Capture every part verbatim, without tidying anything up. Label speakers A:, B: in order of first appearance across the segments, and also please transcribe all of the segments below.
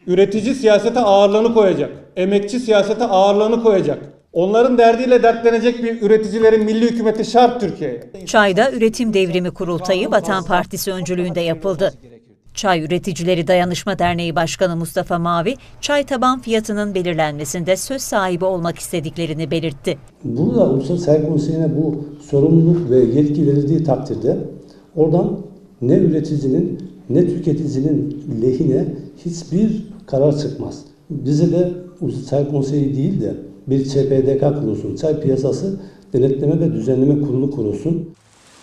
A: Üretici siyasete ağırlığını koyacak. Emekçi siyasete ağırlığını koyacak. Onların derdiyle dertlenecek bir üreticilerin milli hükümeti şart Türkiye'ye.
B: Çay'da Üretim Devrimi Kurultayı Vatan Partisi öncülüğünde yapıldı. Çay Üreticileri Dayanışma Derneği Başkanı Mustafa Mavi, çay taban fiyatının belirlenmesinde söz sahibi olmak istediklerini belirtti.
C: Burada Ulusal Sanayi Konseyi'ne bu sorumluluk ve yetki verildiği takdirde oradan ne üreticinin ne tüketicinin lehine hiçbir karar çıkmaz. Bize de Ulusal Sanayi Konseyi değil de bir Ç P D K kurulsun, Çay Piyasası Denetleme ve Düzenleme Kurulu kurulsun.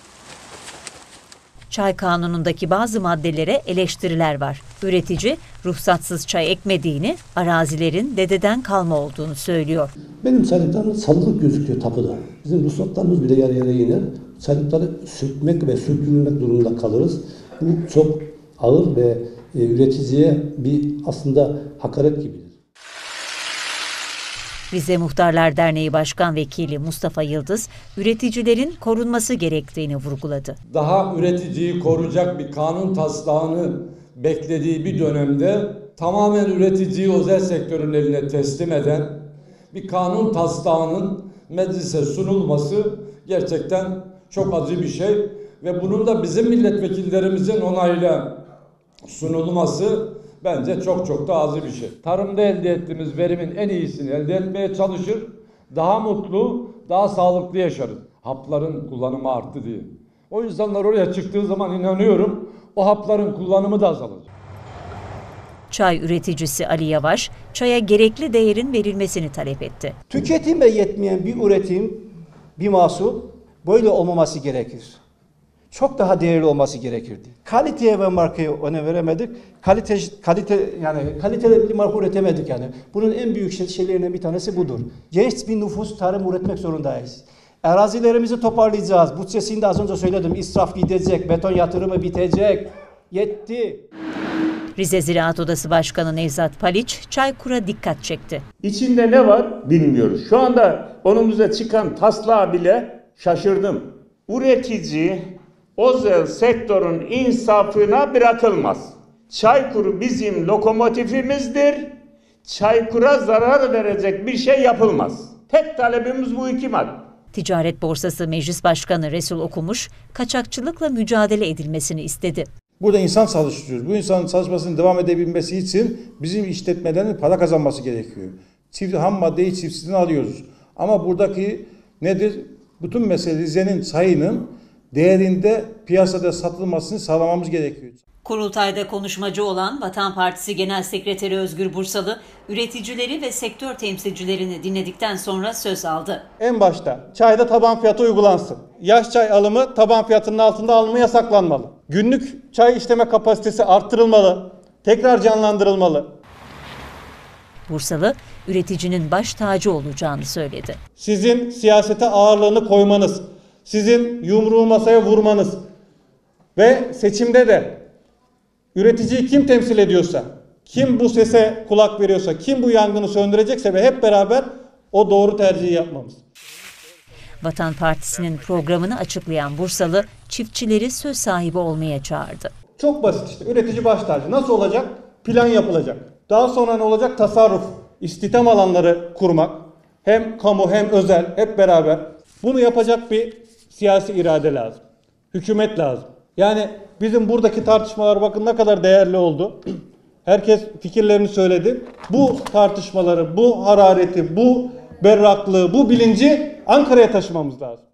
B: Çay kanunundaki bazı maddelere eleştiriler var. Üretici, ruhsatsız çay ekmediğini, arazilerin dededen kalma olduğunu söylüyor.
C: Benim saydıklarım salılık gözüküyor tapuda. Bizim ruhsatlarımız bile yarı yarıya iner. Saydıkları sökmek ve sökülmek durumunda kalırız. Bu çok ağır ve e, üreticiye bir aslında hakaret gibidir.
B: Rize Muhtarlar Derneği Başkan Vekili Mustafa Yıldız, üreticilerin korunması gerektiğini vurguladı.
D: Daha üreticiyi koruyacak bir kanun taslağını beklediği bir dönemde tamamen üreticiyi özel sektörün eline teslim eden bir kanun taslağının meclise sunulması gerçekten çok acı bir şey ve bunun da bizim milletvekillerimizin onayla sunulması bence çok çok da acı bir şey. Tarımda elde ettiğimiz verimin en iyisini elde etmeye çalışır, daha mutlu, daha sağlıklı yaşarız. Hapların kullanımı arttı diye. O insanlar oraya çıktığı zaman inanıyorum o hapların kullanımı da azalacak.
B: Çay üreticisi Ali Yavaş, çaya gerekli değerin verilmesini talep etti.
E: Tüketime yetmeyen bir üretim, bir mahsul böyle olmaması gerekir. Çok daha değerli olması gerekirdi. Kaliteye ve markaya önem veremedik. Kalite kalite yani kaliteli bir marka üretemedik yani. Bunun en büyük şeylerinden bir tanesi budur. Genç bir nüfus tarım üretmek zorundayız. Arazilerimizi toparlayacağız. Bütçesini de az önce söyledim. İsraf gidecek, beton yatırımı bitecek. Yetti.
B: Rize Ziraat Odası Başkanı Nevzat Paliç, Çaykur'a dikkat çekti.
F: İçinde ne var bilmiyoruz. Şu anda önümüze çıkan taslağa bile şaşırdım. Üretici özel sektörün insafına bırakılmaz. Çaykur bizim lokomotifimizdir. Çaykur'a zarar verecek bir şey yapılmaz. Tek talebimiz bu iki madde.
B: Ticaret Borsası Meclis Başkanı Resul Okumuş, kaçakçılıkla mücadele edilmesini istedi.
G: Burada insan çalıştırıyoruz. Bu insanın çalışmasının devam edebilmesi için bizim işletmelerin para kazanması gerekiyor. Çift, ham maddeyi çiftçiden alıyoruz. Ama buradaki nedir? Bütün mesele Rize'nin çayının değerinde piyasada satılmasını sağlamamız gerekiyor.
B: Kurultayda konuşmacı olan Vatan Partisi Genel Sekreteri Özgür Bursalı, üreticileri ve sektör temsilcilerini dinledikten sonra söz aldı.
A: En başta çayda taban fiyatı uygulansın. Yaş çay alımı taban fiyatının altında alımı yasaklanmalı. Günlük çay işleme kapasitesi arttırılmalı, tekrar canlandırılmalı.
B: Bursalı, üreticinin baş tacı olacağını söyledi.
A: Sizin siyasete ağırlığını koymanız, sizin yumruğu masaya vurmanız ve seçimde de üreticiyi kim temsil ediyorsa, kim bu sese kulak veriyorsa, kim bu yangını söndürecekse ve hep beraber o doğru tercihi yapmamız.
B: Vatan Partisi'nin programını açıklayan Bursalı, çiftçileri söz sahibi olmaya çağırdı.
A: Çok basit işte, üretici baş tacı. Nasıl olacak? Plan yapılacak. Daha sonra ne olacak? Tasarruf, istihdam alanları kurmak. Hem kamu hem özel hep beraber. Bunu yapacak bir siyasi irade lazım. Hükümet lazım. Yani bizim buradaki tartışmalar bakın ne kadar değerli oldu. Herkes fikirlerini söyledi. Bu tartışmaları, bu harareti, bu berraklığı, bu bilinci Ankara'ya taşımamız lazım.